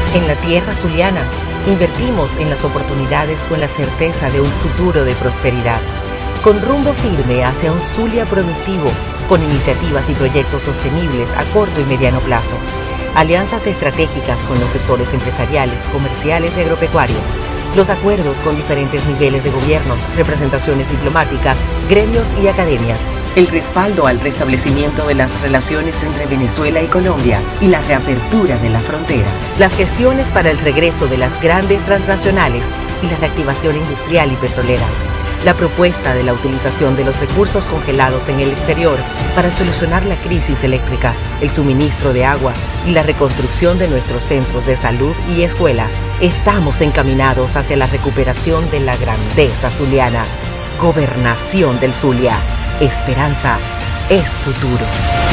En la tierra zuliana, invertimos en las oportunidades con la certeza de un futuro de prosperidad, con rumbo firme hacia un Zulia productivo, con iniciativas y proyectos sostenibles a corto y mediano plazo, alianzas estratégicas con los sectores empresariales, comerciales y agropecuarios, los acuerdos con diferentes niveles de gobiernos, representaciones diplomáticas, gremios y academias, el respaldo al restablecimiento de las relaciones entre Venezuela y Colombia y la reapertura de la frontera, las gestiones para el regreso de las grandes transnacionales y la reactivación industrial y petrolera, la propuesta de la utilización de los recursos congelados en el exterior para solucionar la crisis eléctrica, el suministro de agua y la reconstrucción de nuestros centros de salud y escuelas. Estamos encaminados hacia la recuperación de la grandeza zuliana. Gobernación del Zulia. Esperanza es futuro.